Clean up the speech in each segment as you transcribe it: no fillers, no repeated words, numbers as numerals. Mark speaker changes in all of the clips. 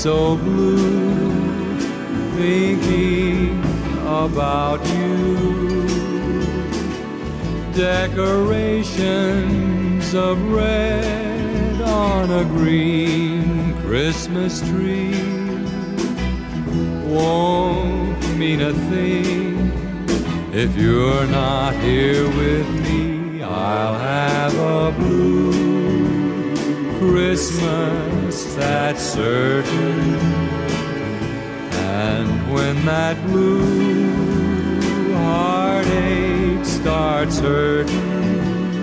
Speaker 1: so blue, thinking about you. Decorations of red on a green Christmas tree won't mean a thing if you're not here with me. I'll have a blue Christmas, that's certain. And when that blue heartache starts hurting,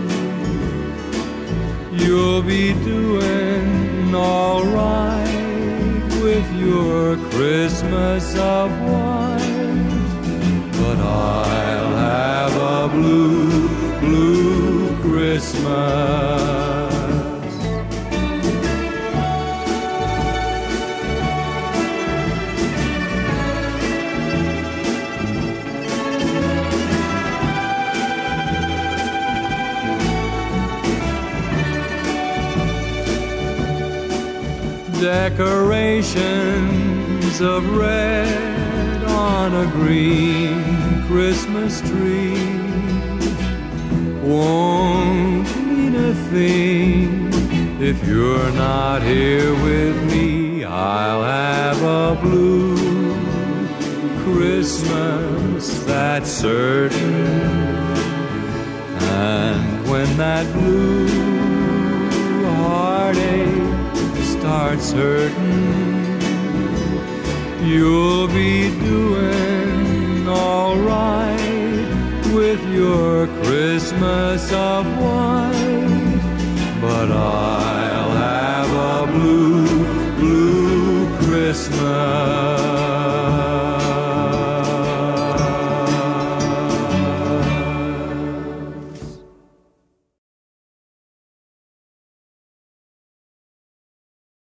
Speaker 1: you'll be doing all right with your Christmas of white. But I'll have a blue, blue Christmas. Decorations of red on a green Christmas tree won't mean a thing if you're not here with me. I'll have a blue Christmas, that's certain. And when that blue heartache starts hurting, you'll be doing all right with your Christmas of white. But I'll have a blue, blue Christmas.